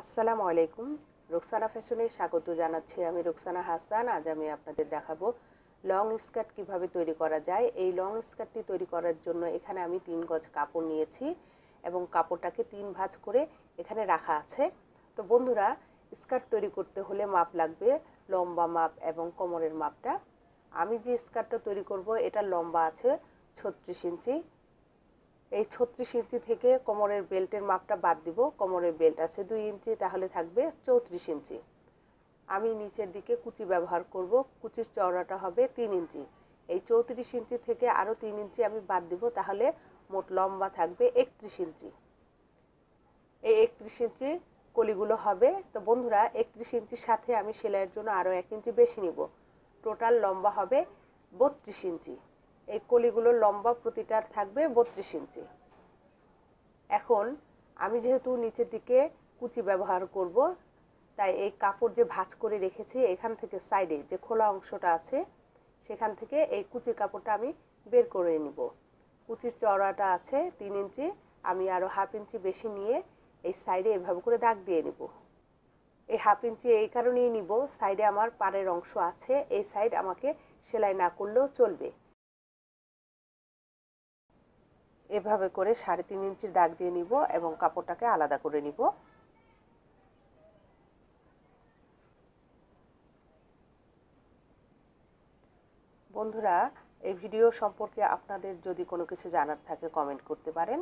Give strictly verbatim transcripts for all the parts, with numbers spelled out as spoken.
আসসালামু আলাইকুম। রুকসানা ফ্যাশনে স্বাগত জানাচ্ছি। আমি রুকসানা হাসান। আজ আমি আপনাদের দেখাবো লং স্কার্ট কিভাবে তৈরি করা যায়। এই লং স্কার্টটি তৈরি করার জন্য এখানে আমি তিন গজ কাপড় নিয়েছি এবং কাপড়টাকে তিন ভাঁজ করে এখানে রাখা আছে। তো বন্ধুরা, স্কার্ট তৈরি করতে হলে মাপ লাগবে, লম্বা মাপ এবং কোমরের মাপটা। আমি যে স্কার্টটা তৈরি করব এটা লম্বা আছে ছত্রিশ ইঞ্চি। এই ছত্রিশ ইঞ্চি থেকে কোমরের বেল্টের মাপটা বাদ দিব। কোমরের বেল্ট আছে দুই ইঞ্চি, তাহলে থাকবে চৌত্রিশ ইঞ্চি। আমি নিচের দিকে কুচি ব্যবহার করব। কুচির চওড়াটা হবে তিন ইঞ্চি। এই চৌত্রিশ ইঞ্চি থেকে আরও তিন ইঞ্চি আমি বাদ দিব, তাহলে মোট লম্বা থাকবে একত্রিশ ইঞ্চি। এই একত্রিশ ইঞ্চি কলিগুলো হবে। তো বন্ধুরা, একত্রিশ ইঞ্চির সাথে আমি সেলাইয়ের জন্য আরও এক ইঞ্চি বেশি নিব। টোটাল লম্বা হবে বত্রিশ ইঞ্চি। এই কলিগুলোর লম্বা প্রতিটার থাকবে বত্রিশ ইঞ্চি। এখন আমি যেহেতু নিচের দিকে কুচি ব্যবহার করব, তাই এই কাপড় যে ভাঁজ করে রেখেছি এখান থেকে সাইডে যে খোলা অংশটা আছে সেখান থেকে এই কুচির কাপড়টা আমি বের করে নিব। কুচির চওড়াটা আছে তিন ইঞ্চি, আমি আরও হাফ ইঞ্চি বেশি নিয়ে এই সাইডে এভাবে করে দাগ দিয়ে নিব। এই হাফ ইঞ্চি এই কারণেই নিব, সাইডে আমার পাড়ের অংশ আছে, এই সাইড আমাকে সেলাই না করলেও চলবে। এভাবে করে সাড়ে তিন ইঞ্চির দাগ দিয়ে নিব এবং কাপড়টাকে আলাদা করে নিব। বন্ধুরা, এই ভিডিও সম্পর্কে আপনাদের যদি কোনো কিছু জানার থাকে কমেন্ট করতে পারেন।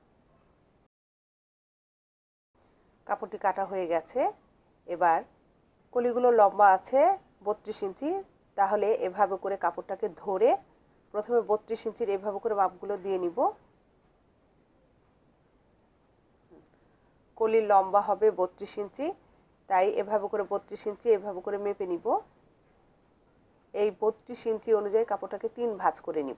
কাপড়টি কাটা হয়ে গেছে। এবার কলিগুলো লম্বা আছে বত্রিশ ইঞ্চি, তাহলে এভাবে করে কাপড়টাকে ধরে প্রথমে বত্রিশ ইঞ্চির এভাবে করে মাপগুলো দিয়ে নিব। কলির লম্বা হবে বত্রিশ ইঞ্চি, তাই এভাবে করে বত্রিশ ইঞ্চি এভাবে করে মেপে নিব। এই বত্রিশ ইঞ্চি অনুযায়ী কাপড়টাকে তিন ভাঁজ করে নিব।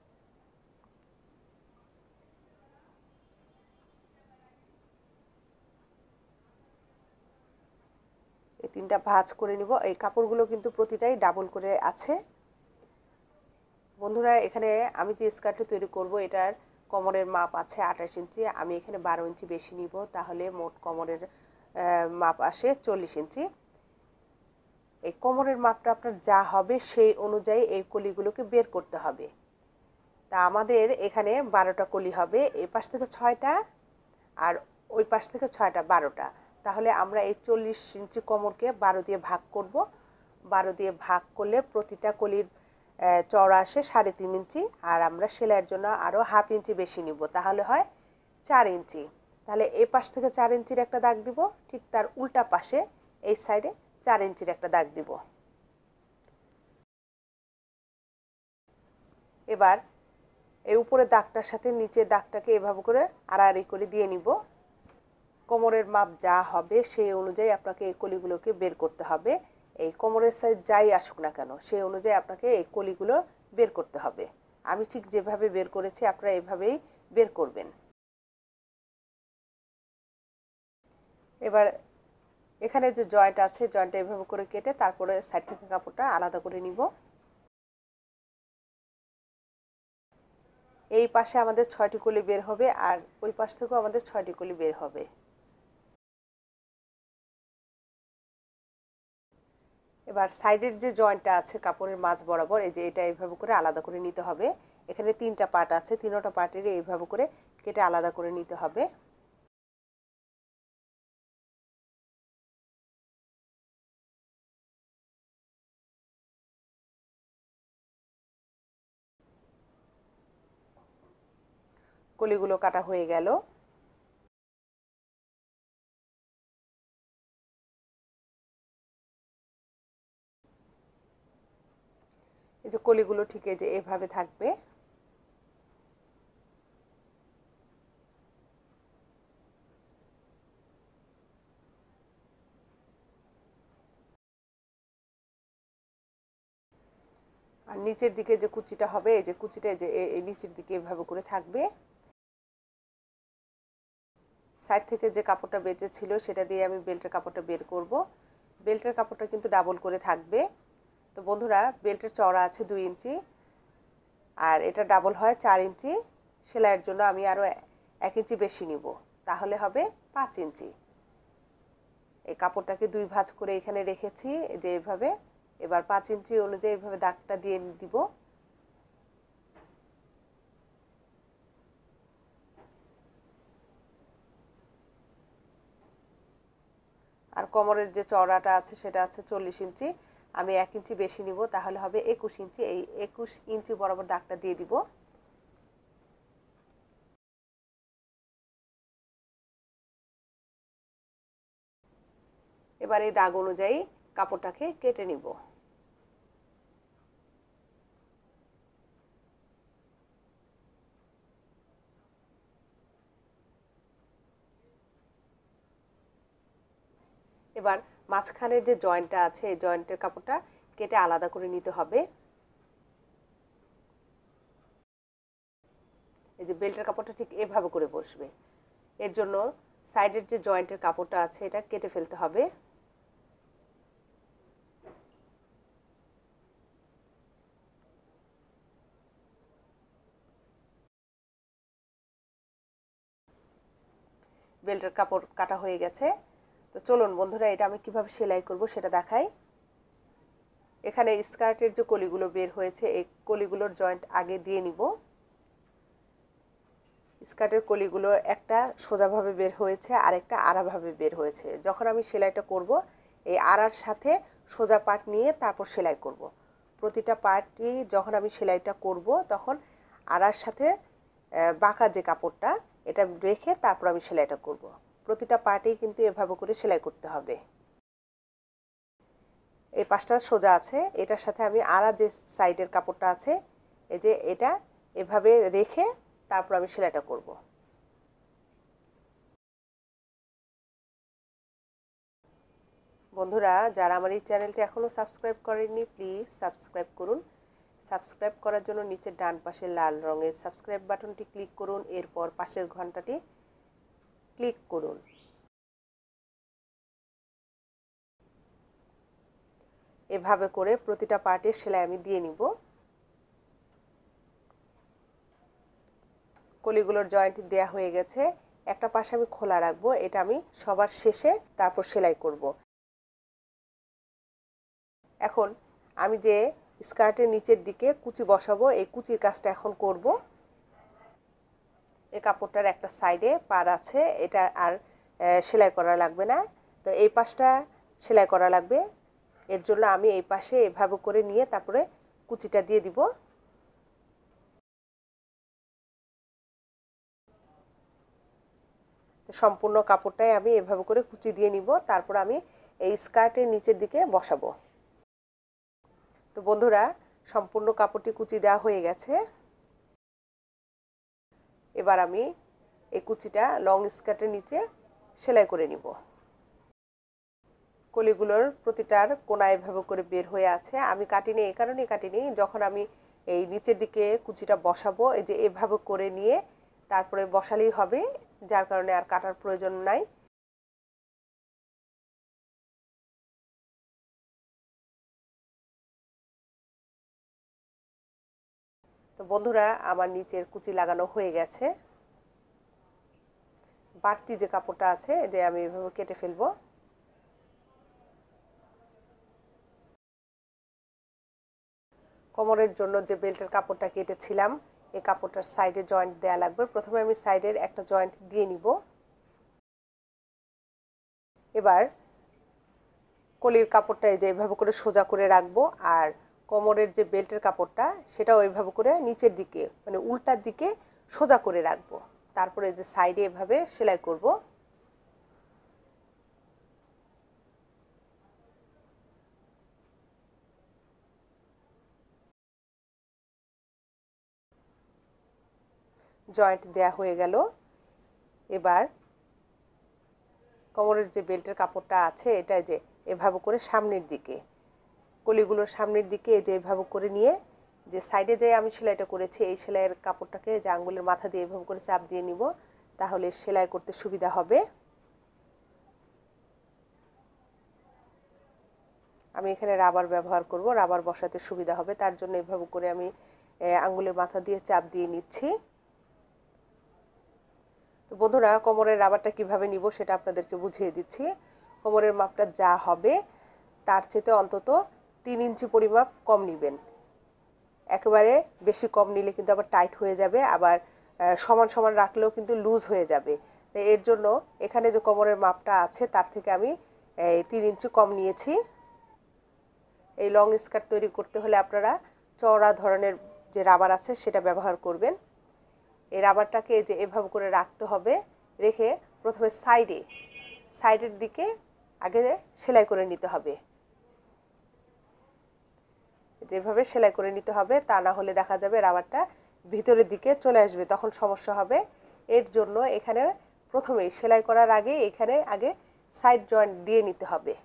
এই তিনটা ভাঁজ করে নিব। এই কাপড়গুলো কিন্তু প্রতিটাই ডাবল করে আছে। বন্ধুরা, এখানে আমি যে স্কার্টটি তৈরি করব এটার কোমরের মাপ আছে আঠাশ ইঞ্চি, আমি এখানে বারো ইঞ্চি বেশি নিব, তাহলে মোট কোমরের মাপ আসে চল্লিশ ইঞ্চি। এই কোমরের মাপটা আপনার যা হবে সেই অনুযায়ী এই কলিগুলোকে বের করতে হবে। তা আমাদের এখানে বারোটা কলি হবে, এই পাশ থেকে ছয়টা আর ওই পাশ থেকে ছয়টা, বারোটা। তাহলে আমরা এই চল্লিশ ইঞ্চি কোমরকে বারো দিয়ে ভাগ করব। বারো দিয়ে ভাগ করলে প্রতিটা কলির চওড়া আসে সাড়ে তিন ইঞ্চি, আর আমরা সেলাইয়ের জন্য আরও হাফ ইঞ্চি বেশি নিব, তাহলে হয় চার ইঞ্চি। তাহলে এই পাশ থেকে চার ইঞ্চির একটা দাগ দিব, ঠিক তার উল্টা পাশে এই সাইডে চার ইঞ্চির একটা দাগ দিব। এবার এই উপরে দাগটার সাথে নিচের দাগটাকে এভাবে করে আড়াআড়ি করে দিয়ে নিব। কোমরের মাপ যা হবে সেই অনুযায়ী আপনাকে এই কলিগুলোকে বের করতে হবে। এই কোমরের সাইজ যাই আসুক না কেন সেই অনুযায়ী আপনাকে এই কলিগুলো বের করতে হবে। আমি ঠিক যেভাবে বের করেছি আপনারা এভাবেই বের করবেন। এবার এখানে যে জয়েন্ট আছে জয়েন্টটা এভাবে করে কেটে তারপরে সাইড থেকে কাপড়টা আলাদা করে নিব। এই পাশে আমাদের ছয়টি কলি বের হবে আর ওই পাশ থেকেও আমাদের ছয়টি কলি বের হবে। এবার সাইডের যে জয়েন্টটা আছে কাপড়ের মাঝ বরাবর, এই যে এটা এইভাবে করে আলাদা করে নিতে হবে। এখানে তিনটা পার্ট আছে, তিনটা পার্টের এইভাবে করে কেটে আলাদা করে নিতে হবে। কলিগুলো কাটা হয়ে গেল। এই যে কলিগুলো ঠিক এই যে এভাবে থাকবে। আর নিচের দিকে যে কুচিটা হবে, এই যে কুচিটা যে এই নিচের দিকে এভাবে করে থাকবে। সাইড থেকে যে কাপড়টা বেঁচে ছিল সেটা দিয়ে আমি বেল্টের কাপড়টা বের করব। বেল্টের কাপড়টা কিন্তু ডাবল করে থাকবে। তো বন্ধুরা, বেল্টের চওড়া আছে দুই ইঞ্চি আর এটা ডাবল হয় চার ইঞ্চি। সেলাইয়ের জন্য আমি আরও এক ইঞ্চি বেশি নিব, তাহলে হবে পাঁচ ইঞ্চি। এই কাপড়টাকে দুই ভাঁজ করে এখানে রেখেছি, যে এভাবে। এবার পাঁচ ইঞ্চি অনুযায়ী এভাবে দাগটা দিয়ে দিব। আর কোমরের যে চওড়াটা আছে সেটা আছে চল্লিশ ইঞ্চি, আমি এক ইঞ্চি বেশি নিব, তাহলে হবে একুশ ইঞ্চি। এই একুশ ইঞ্চি বরাবর দাগটা দিয়ে দিব। এবার এই দাগ অনুযায়ী কাপড়টাকে কেটে নিব। এবার মাঝখানের যে জয়েন্টটা আছে এই জয়েন্টের কাপড়টা কেটে আলাদা করে নিতে হবে। এই যে বেল্টের কাপড়টা ঠিক এভাবে করে বসবে। এর জন্য সাইডের যে জয়েন্টের কাপড়টা আছে এটা কেটে ফেলতে হবে। বেল্টের কাপড় কাটা হয়ে গেছে। তো চলুন বন্ধুরা, এটা আমি কিভাবে সেলাই করব সেটা দেখাই। এখানে স্কার্টের যে কলিগুলো বের হয়েছে এই কলিগুলোর জয়েন্ট আগে দিয়ে নিব। স্কার্টের কলিগুলো একটা সোজাভাবে বের হয়েছে আর একটা আড়াভাবে বের হয়েছে। যখন আমি সেলাইটা করব এই আড়ার সাথে সোজা পাট নিয়ে তারপর সেলাই করব। প্রতিটা পার্টই যখন আমি সেলাইটা করব তখন আড়ার সাথে বাঁকা যে কাপড়টা এটা রেখে তারপর আমি সেলাইটা করব। প্রতিটা পার্টেই কিন্তু এভাবে করে সেলাই করতে হবে। এই পাশটা সোজা আছে, এটার সাথে আমি আড়া যে সাইডের কাপড়টা আছে এই যে এটা এভাবে রেখে তারপর আমি সেলাইটা করব। বন্ধুরা, যারা আমার এই চ্যানেলটি এখনও সাবস্ক্রাইব করেননি প্লিজ সাবস্ক্রাইব করুন। সাবস্ক্রাইব করার জন্য নিচের ডান পাশে লাল রঙের সাবস্ক্রাইব বাটনটি ক্লিক করুন, এরপর পাশের ঘন্টাটি ক্লিক করুন। এভাবে করে প্রতিটা পার্টের সেলাই আমি দিয়ে নিব। কলিগুলোর জয়েন্ট দেয়া হয়ে গেছে, একটা পাশে আমি খোলা রাখবো, এটা আমি সবার শেষে তারপর সেলাই করব। এখন আমি যে স্কার্টের নিচের দিকে কুচি বসাবো এই কুচির কাজটা এখন করব। এই কাপড়টার একটা সাইডে পার আছে, এটা আর সেলাই করা লাগবে না, তো এই পাশটা সেলাই করা লাগবে। এর জন্য আমি এই পাশে এভাবে করে নিয়ে তারপরে কুচিটা দিয়ে দিব। সম্পূর্ণ কাপড়টাই আমি এভাবে করে কুচি দিয়ে নিব, তারপর আমি এই স্কার্টের নিচের দিকে বসাবো। তো বন্ধুরা, সম্পূর্ণ কাপড়টি কুচি দেওয়া হয়ে গেছে। এবার আমি এই কুচিটা লং স্কার্টের নিচে সেলাই করে নিব। কলিগুলোর প্রতিটার কোনা এভাবে করে বের হয়ে আছে, আমি কাটিনি এই কারণেই কাটিনি, যখন আমি এই নিচের দিকে কুচিটা বসাবো এই যে এভাবে করে নিয়ে তারপরে বসালেই হবে, যার কারণে আর কাটার প্রয়োজন নাই। তো বন্ধুরা, আমার নিচের কুচি লাগানো হয়ে গেছে। বাড়তি যে কাপড়টা আছে যে আমি এভাবে কেটে ফেলবো। কোমরের জন্য যে বেল্টের কাপড়টা কেটেছিলাম এই কাপড়টার সাইডে জয়েন্ট দেয়া লাগবে। প্রথমে আমি সাইডের একটা জয়েন্ট দিয়ে নিব। এবার কলির কাপড়টা এই যে এভাবে করে সোজা করে রাখবো, আর কোমরের যে বেল্টের কাপড়টা সেটাও এইভাবে করে নিচের দিকে মানে উল্টার দিকে সোজা করে রাখবো। তারপরে যে সাইডে এভাবে সেলাই করব। জয়েন্ট দেয়া হয়ে গেল। এবার কোমরের যে বেল্টের কাপড়টা আছে এটা যে এভাবে করে সামনের দিকে কলিগুলোর সামনের দিকে যে এভাবে করে নিয়ে যে সাইডে যে আমি সেলাইটা করেছি এই সেলাইয়ের কাপড়টাকে যে আঙ্গুলের মাথা দিয়ে এভাবে করে চাপ দিয়ে নিব, তাহলে সেলাই করতে সুবিধা হবে। আমি এখানে রাবার ব্যবহার করব, রাবার বসাতে সুবিধা হবে, তার জন্য এভাবে করে আমি আঙ্গুলের মাথা দিয়ে চাপ দিয়ে নিচ্ছি। তো বন্ধুরা, কোমরের রাবারটা কিভাবে নিব সেটা আপনাদেরকে বুঝিয়ে দিচ্ছি। কোমরের মাপটা যা হবে তার চেয়ে অন্তত তিন ইঞ্চি পরিমাপ কম নেবেন। একেবারে বেশি কম নিলে কিন্তু আবার টাইট হয়ে যাবে, আবার সমান সমান রাখলেও কিন্তু লুজ হয়ে যাবে। তো এর জন্য এখানে যে কোমরের মাপটা আছে তার থেকে আমি এই তিন ইঞ্চি কম নিয়েছি। এই লং স্কার্ট তৈরি করতে হলে আপনারা চওড়া ধরনের যে রাবার আছে সেটা ব্যবহার করবেন। এই রাবারটাকে এই যে এভাবে করে রাখতে হবে, রেখে প্রথমে সাইডে সাইডের দিকে আগে সেলাই করে নিতে হবে। যেভাবে সেলাই করে নিতে হবে, তা না হলে দেখা যাবে রাবারটা ভিতরের দিকে চলে আসবে, তখন সমস্যা হবে। এর জন্য এখানে প্রথমেই সেলাই করার আগে এখানে আগে সাইড জয়েন্ট দিয়ে নিতে হবে।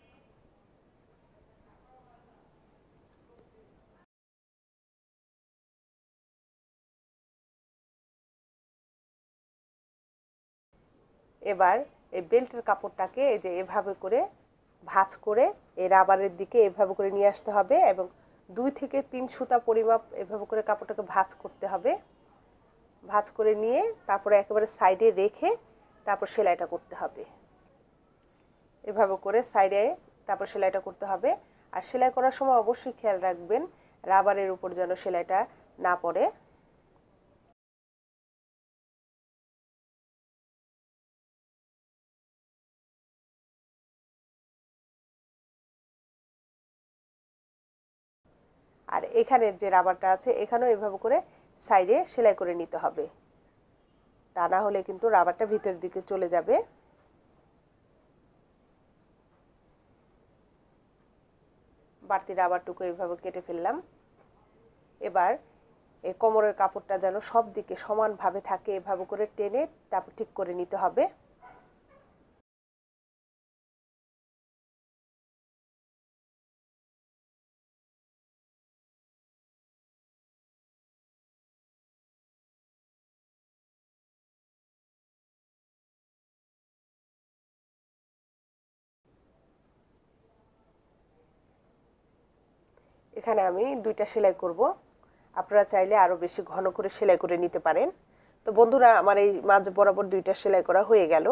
এবার এই বেল্টের কাপড়টাকে এই যে এভাবে করে ভাঁজ করে এই রাবারের দিকে এভাবে করে নিয়ে আসতে হবে এবং দুই থেকে তিন সুতা পরিমাপ এভাবে করে কাপড়টাকে ভাঁজ করতে হবে। ভাঁজ করে নিয়ে তারপরে একেবারে সাইডে রেখে তারপর সেলাইটা করতে হবে। এভাবে করে সাইডে তারপর সেলাইটা করতে হবে। আর সেলাই করার সময় অবশ্যই খেয়াল রাখবেন রাবারের উপর যেন সেলাইটা না পড়ে। আর এখানের যে রাবারটা আছে এখানেও এভাবে করে সাইডে সেলাই করে নিতে হবে, তা না হলে কিন্তু রাবারটা ভিতরের দিকে চলে যাবে। বাড়তি রাবারটুকু এইভাবে কেটে ফেললাম। এবার এই কোমরের কাপড়টা যেন সব দিকে সমানভাবে থাকে এভাবে করে টেনে তারপর ঠিক করে নিতে হবে। এখানে আমি দুইটা সেলাই করব, আপনারা চাইলে আরও বেশি ঘন করে সেলাই করে নিতে পারেন। তো বন্ধুরা, আমার এই মাঝ বরাবর দুইটা সেলাই করা হয়ে গেল।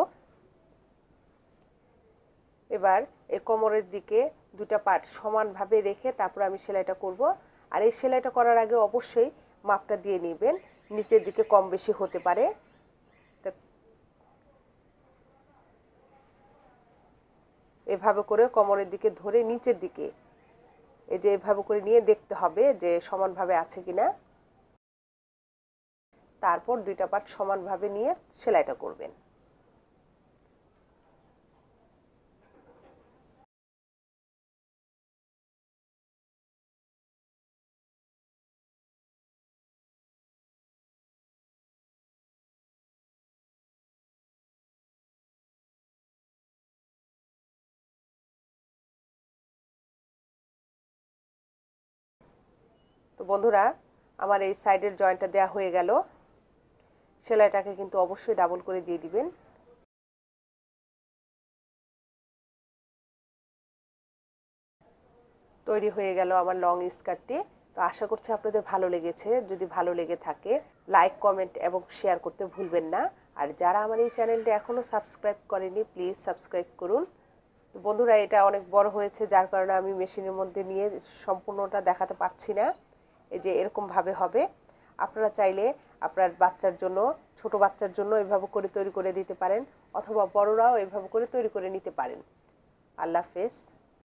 এবার এই কোমরের দিকে দুটা পার্ট সমানভাবে রেখে তারপর আমি সেলাইটা করব। আর এই সেলাইটা করার আগে অবশ্যই মাপটা দিয়ে নেবেন, নিচের দিকে কম বেশি হতে পারে। এভাবে করে কোমরের দিকে ধরে নিচের দিকে এই যে এভাবে করে নিয়ে দেখতে হবে যে সমানভাবে আছে কিনা। তারপর দুইটা পার্ট সমানভাবে নিয়ে সেলাইটা করবেন। তো বন্ধুরা, আমার এই সাইডের জয়েন্টটা দেওয়া হয়ে গেল। সেলাইটাকে কিন্তু অবশ্যই ডাবল করে দিয়ে দিবেন। তৈরি হয়ে গেল আমার লং স্কার্টটি। তো আশা করছি আপনাদের ভালো লেগেছে। যদি ভালো লেগে থাকে লাইক, কমেন্ট এবং শেয়ার করতে ভুলবেন না। আর যারা আমার এই চ্যানেলটি এখনও সাবস্ক্রাইব করেনি প্লিজ সাবস্ক্রাইব করুন। তো বন্ধুরা, এটা অনেক বড় হয়েছে যার কারণে আমি মেশিনের মধ্যে নিয়ে সম্পূর্ণটা দেখাতে পারছি না। এই যে এরকমভাবে হবে। আপনারা চাইলে আপনার বাচ্চার জন্য, ছোট বাচ্চার জন্য এভাবে করে তৈরি করে দিতে পারেন, অথবা বড়রাও এভাবে করে তৈরি করে নিতে পারেন। আল্লাহ হাফেজ।